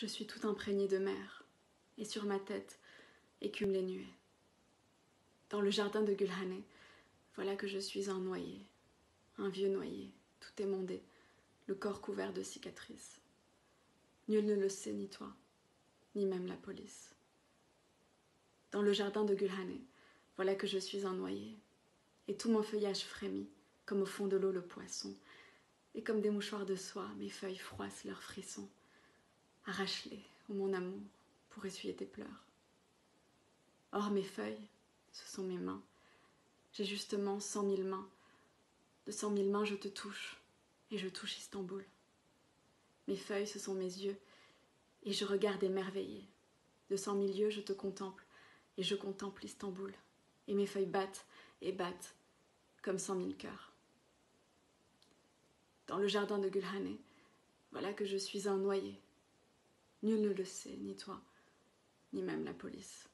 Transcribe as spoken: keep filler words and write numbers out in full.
Je suis tout imprégnée de mer, et sur ma tête écument les nuées. Dans le jardin de Gülhane, voilà que je suis un noyé, un vieux noyé, tout émondé, le corps couvert de cicatrices. Nul ne le sait, ni toi, ni même la police. Dans le jardin de Gülhane, voilà que je suis un noyé, et tout mon feuillage frémit, comme au fond de l'eau le poisson, et comme des mouchoirs de soie, mes feuilles froissent leurs frissons. Arrache-les, ô mon amour, pour essuyer tes pleurs. Or mes feuilles, ce sont mes mains. J'ai justement cent mille mains. De cent mille mains, je te touche, et je touche Istanbul. Mes feuilles, ce sont mes yeux, et je regarde émerveillée. De cent mille yeux, je te contemple, et je contemple Istanbul. Et mes feuilles battent et battent, comme cent mille cœurs. Dans le jardin de Gülhane, voilà que je suis un noyé. Nul ne le sait, ni toi, ni même la police.